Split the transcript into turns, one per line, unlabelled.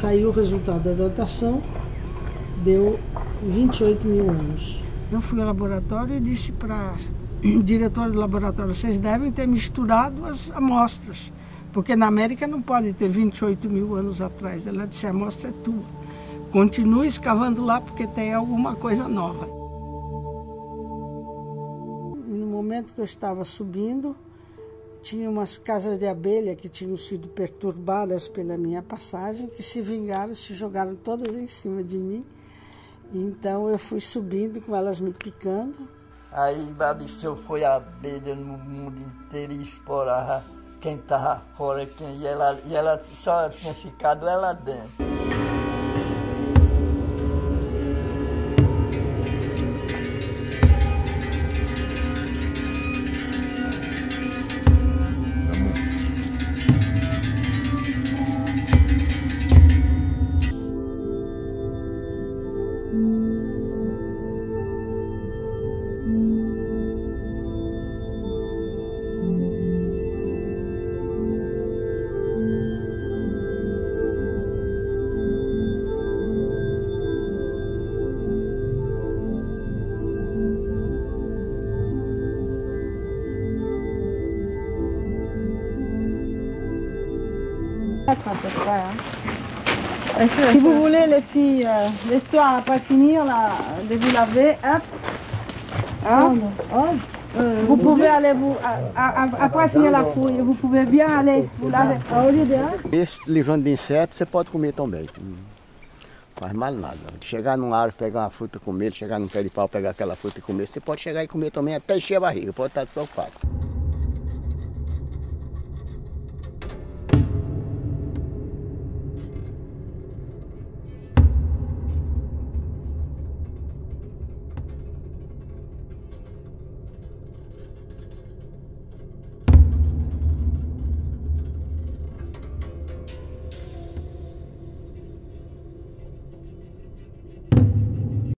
Saiu o resultado da datação, deu 28 mil anos. Eu fui ao laboratório e disse para o diretor do laboratório: vocês devem ter misturado as amostras, porque na América não pode ter 28 mil anos atrás. Ela disse: a amostra é tua, continue escavando lá porque tem alguma coisa nova. No momento que eu estava subindo, tinha umas casas de abelha que tinham sido perturbadas pela minha passagem, que se vingaram, se jogaram todas em cima de mim. Então eu fui subindo com elas me picando.
Aí Babisseu foi a abelha no mundo inteiro e explorava quem estava fora, e ela só tinha ficado ela dentro.
Si vous voulez, les filles, le soir, après finir de vous laver, hop, vous pouvez aller, après finir la fouille, vous pouvez bien aller vous laver. Au lieu de
Esse livrando de insetos você pode comer também. Não faz mal nada. Chegar numa árvore, pegar uma fruta e comer, chegar num pé de pau, pegar aquela fruta e comer, você pode chegar e comer também até encher a barriga, pode estar despreocupado.